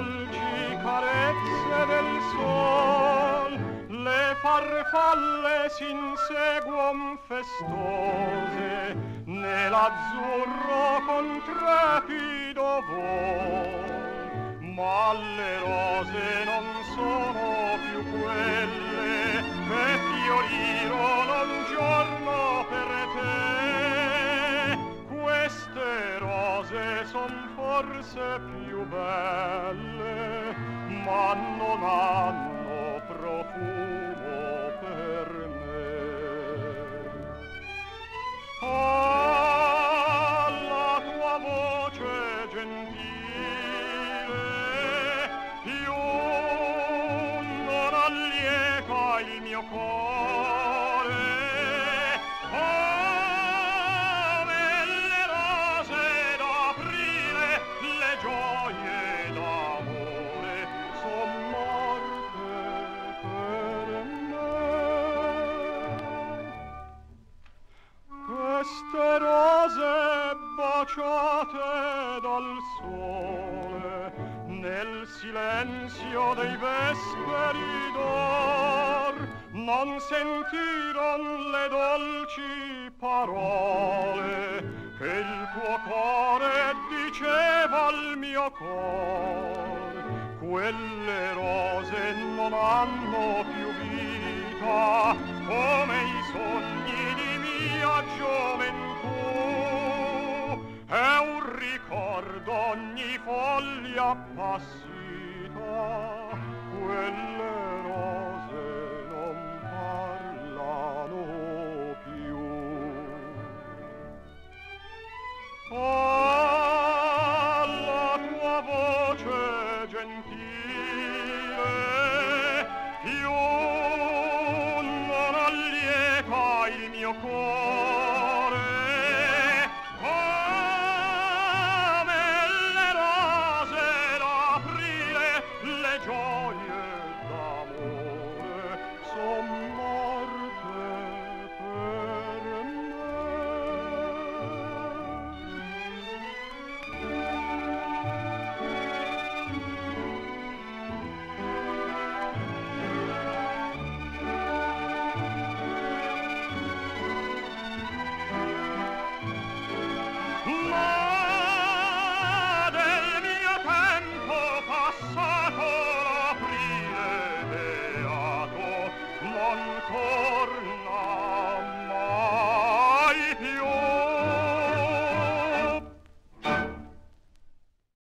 dolci carezze del sol, le farfalle s'inseguon festose nell'azzurro con trepido vol, ma le rose non sono più quelle che fiorirono un giorno per te. Queste rose son forse più belle, ma non hanno profumo per me. Ah, la tua voce gentile più non allieta il mio cuore, come le rose d'aprile, le gioie d'amore son morte per me. Queste rose baciate dal sole nel silenzio dei vesperi d'or non sentiron le dolci parole che il tuo cuore diceva al mio cor. Quelle rose non hanno più vita come i sogni di mia gioventù, è un ricordo ogni foglia appassita, quelle rose non parlano più. Oh, la tua voce gentile